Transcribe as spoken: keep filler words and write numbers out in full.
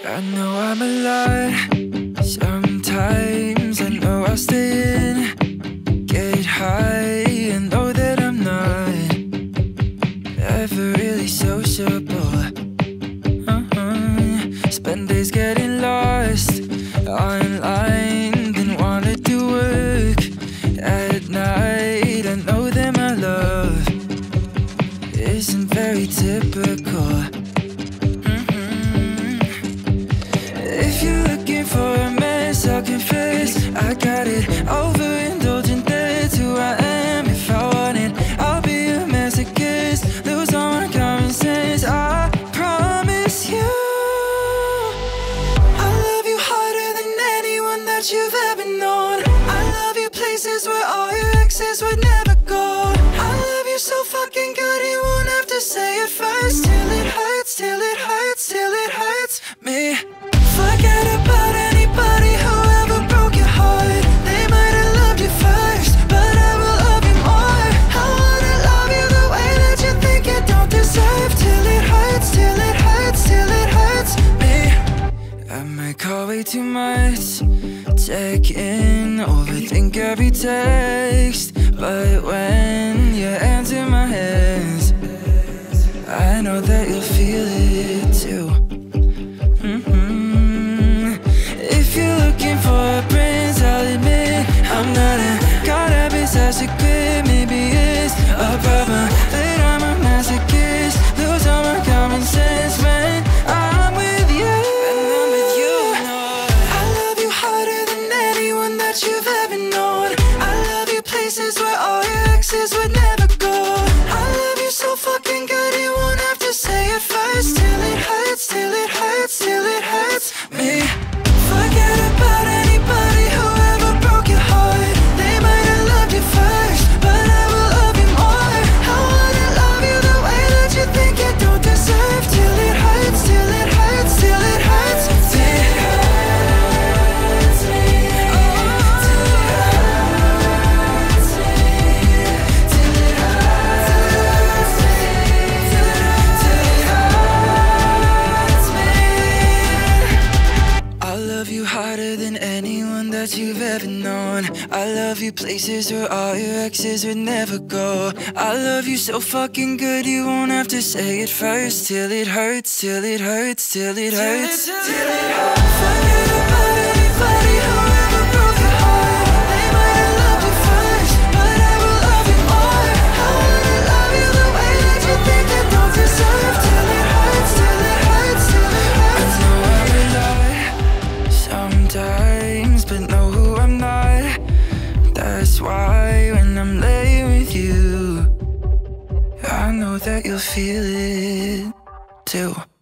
I know I'm a lot. Sometimes I know I'll stay in, get high and know that I'm not ever really sociable. Uh-huh. Spend days getting lost online, then wanna do work at night. I know that my love isn't very typical. If you're looking for a mess, I'll confess I got it. Overindulgent, that's who I am. If I want it, I'll be a masochist. Lose all my common sense, I promise you. I love you harder than anyone that you've ever known. I love you places where all your exes would never go. I love you so fucking good you won't have to say it first. Till it hurts, till it hurts, till it hurts me. Forget about anybody who ever broke your heart. They might have loved you first, but I will love you more. I wanna love you the way that you think you don't deserve. Till it hurts, till it hurts, till it hurts me. I might call way too much, check in, overthink every text. But when you answer my hands, I know that you'll feel it too. Looking for a prince, I'll admit I'm not a god, I've been such a quit. Maybe it's a problem that I'm a masochist. Lose all my common sense when I'm with you. When I'm with you, no. I love you harder than anyone that you've ever known. I love you places where all your exes would never go. I love you so fucking good you won't have to say it first. Till it hurts, till it hurts, till it hurts me. Forget about anybody who ever broke your heart. They might have loved you first, but I will love you more. I wanna love you the way that you think you don't deserve. Till it hurts, till it hurts, till it hurts me. Till it hurts me. Till it hurts me. Till it hurts me. Till it hurts me. I love you harder than anyone that you've ever known. I love you places where all your exes would never go. I love you so fucking good you won't have to say it first. Till it hurts, till it hurts, till it hurts, till it hurts. Forget about anybody who ever broke your heart. They might have loved you first, but I will love you more. I wanna love you the way that you think you don't deserve. Till it hurts, till it hurts, till it hurts. I know I'm a lie sometimes, but know who I'm not. That's why when I'm laying with you, I know that you'll feel it too.